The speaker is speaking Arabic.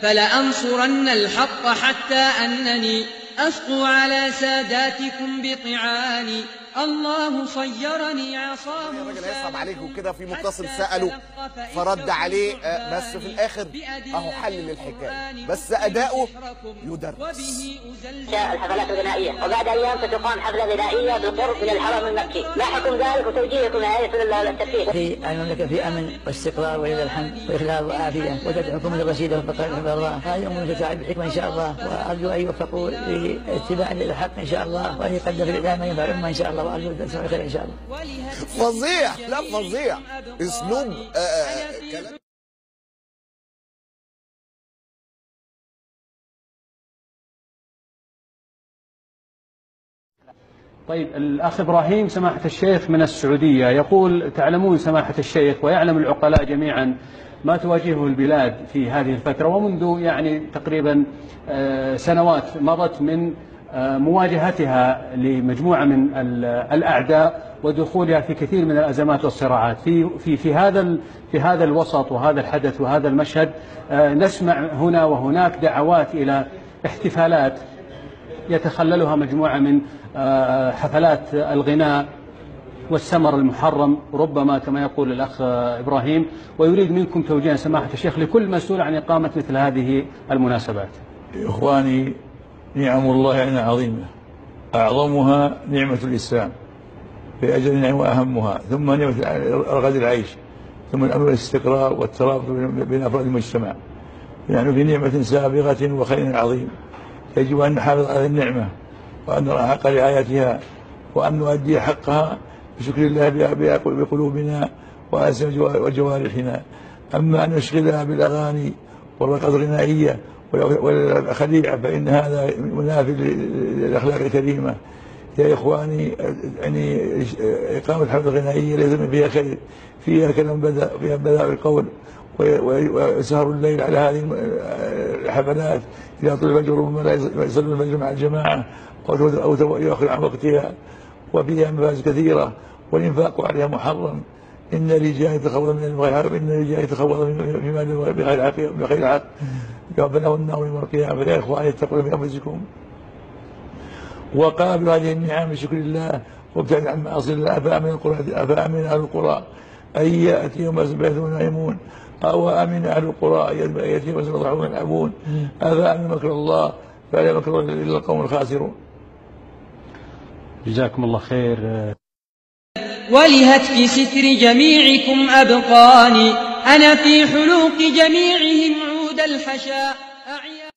فلأنصرن الحق حتى أنني أسقو على ساداتكم بطعاني. الله صيرني عصاه. الراجل هيصعب عليك وكده. في متصل سأله فرد عليه، بس في الآخر أهو حل للحكاية، بس أداؤه يدرس. الحفلات الغنائية، وبعد أيام ستقام حفلة غنائية بالقرب من الحرم المكي. ما حكم ذلك وتوجيهكم لآية التفتيش؟ في المملكة في أمن واستقرار ولله الحمد وإخلاص وعافية، وتدعوكم الرشيدة وفقر حفظ الله. هذه أمور تتعب بالحكمة إن شاء الله، وأرجو أن يوفقوا لاتباع الحق إن شاء الله، وأن يقدر الإعلام ما ينفع الأمة إن شاء الله، وأرجو تسمع خير إن شاء الله. فظيع، لا فظيع اسلوب كلام. طيب، الأخ إبراهيم سماحة الشيخ من السعودية يقول: تعلمون سماحة الشيخ ويعلم العقلاء جميعا ما تواجهه البلاد في هذه الفترة، ومنذ يعني تقريبا سنوات مضت من مواجهتها لمجموعة من الأعداء ودخولها في كثير من الأزمات والصراعات. في هذا الوسط وهذا الحدث وهذا المشهد نسمع هنا وهناك دعوات إلى احتفالات يتخللها مجموعة من حفلات الغناء والسمر المحرم ربما كما يقول الأخ إبراهيم، ويريد منكم توجيه سماحة الشيخ لكل مسؤول عن إقامة مثل هذه المناسبات. إخواني، نعم الله يعني عظيمة، أعظمها نعمة الإسلام بأجل نعمة وأهمها، ثم نعمة رغد العيش، ثم الأمن والاستقرار والترابط بين أفراد المجتمع. نحن في نعمة سابغة وخير عظيم، يجب أن نحافظ على النعمة وأن نرى حق رعايتها، وأن نؤدي حقها بشكر الله بقلوبنا وجوارحنا. أما أن نشغلها بالأغاني والرقص الغنائية والخليعة فإن هذا منافي للأخلاق الكريمة. يا إخواني، يعني إقامة حفلة غنائية ليس فيها خير، فيها كلام فيها بذاء القول وسهر الليل على هذه الحفلات إذا طلع الفجر ربما لا يصلي الفجر مع الجماعة أو يؤخر عن وقتها، وفيها مفاسد كثيرة، والإنفاق عليها محرم. إن الرجال يتخوض من بغير حق، إن الرجال يتخوض فيما بغير حق يقبله النار يوم القيامة. فيا إخواني، اتقوا بأنفسكم وقابلوا هذه النعم بشكر الله وابتعدوا عن معاصي الله. أفأمن أهل القرى أن يأتيهم بأسهم نائمون، أو أمن أهل القرى أن يأتيهم بأسهم يلعبون، أفأمن مكر الله فلا مكر إلا القوم الخاسرون. جزاكم الله خير. ولهتك ستر جميعكم أبقاني، أنا في حلوق جميعهم عود الحشا.